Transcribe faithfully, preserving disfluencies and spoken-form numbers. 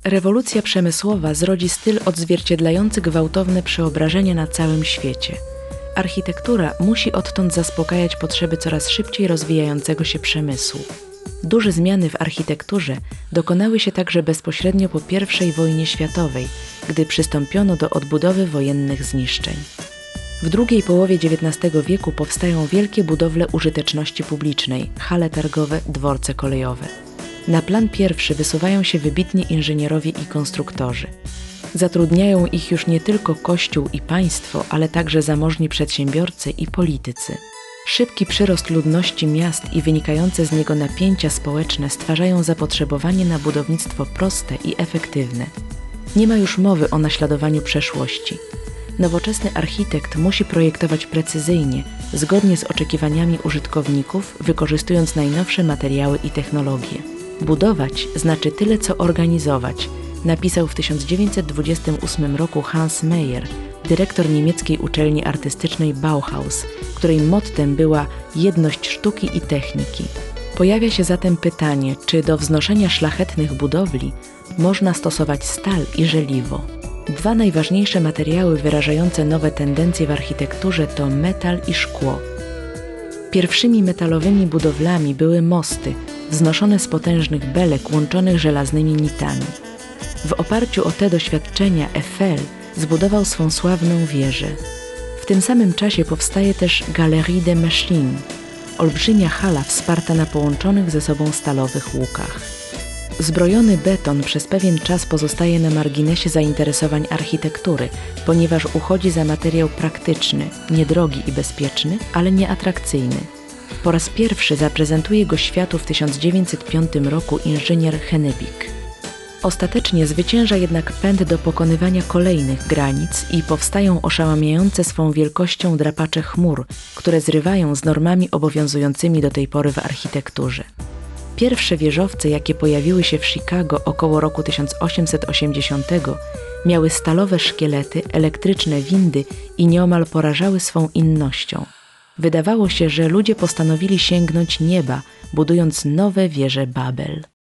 Rewolucja przemysłowa zrodzi styl odzwierciedlający gwałtowne przeobrażenia na całym świecie. Architektura musi odtąd zaspokajać potrzeby coraz szybciej rozwijającego się przemysłu. Duże zmiany w architekturze dokonały się także bezpośrednio po pierwszej wojnie światowej, gdy przystąpiono do odbudowy wojennych zniszczeń. W drugiej połowie dziewiętnastego wieku powstają wielkie budowle użyteczności publicznej, hale targowe, dworce kolejowe. Na plan pierwszy wysuwają się wybitni inżynierowie i konstruktorzy. Zatrudniają ich już nie tylko Kościół i państwo, ale także zamożni przedsiębiorcy i politycy. Szybki przyrost ludności miast i wynikające z niego napięcia społeczne stwarzają zapotrzebowanie na budownictwo proste i efektywne. Nie ma już mowy o naśladowaniu przeszłości. Nowoczesny architekt musi projektować precyzyjnie, zgodnie z oczekiwaniami użytkowników, wykorzystując najnowsze materiały i technologie. Budować znaczy tyle co organizować, napisał w tysiąc dziewięćset dwudziestym ósmym roku Hans Meyer, dyrektor niemieckiej uczelni artystycznej Bauhaus, której mottem była jedność sztuki i techniki. Pojawia się zatem pytanie, czy do wznoszenia szlachetnych budowli można stosować stal i żeliwo. Dwa najważniejsze materiały wyrażające nowe tendencje w architekturze to metal i szkło. Pierwszymi metalowymi budowlami były mosty, wznoszone z potężnych belek łączonych żelaznymi nitami. W oparciu o te doświadczenia Eiffel zbudował swą sławną wieżę. W tym samym czasie powstaje też Galerie des Machines, olbrzymia hala wsparta na połączonych ze sobą stalowych łukach. Zbrojony beton przez pewien czas pozostaje na marginesie zainteresowań architektury, ponieważ uchodzi za materiał praktyczny, niedrogi i bezpieczny, ale nieatrakcyjny. Po raz pierwszy zaprezentuje go światu w tysiąc dziewięćset piątym roku inżynier Hennebick. Ostatecznie zwycięża jednak pęd do pokonywania kolejnych granic i powstają oszałamiające swą wielkością drapacze chmur, które zrywają z normami obowiązującymi do tej pory w architekturze. Pierwsze wieżowce, jakie pojawiły się w Chicago około roku tysiąc osiemset osiemdziesiątego, miały stalowe szkielety, elektryczne windy i nieomal porażały swą innością. Wydawało się, że ludzie postanowili sięgnąć nieba, budując nowe wieże Babel.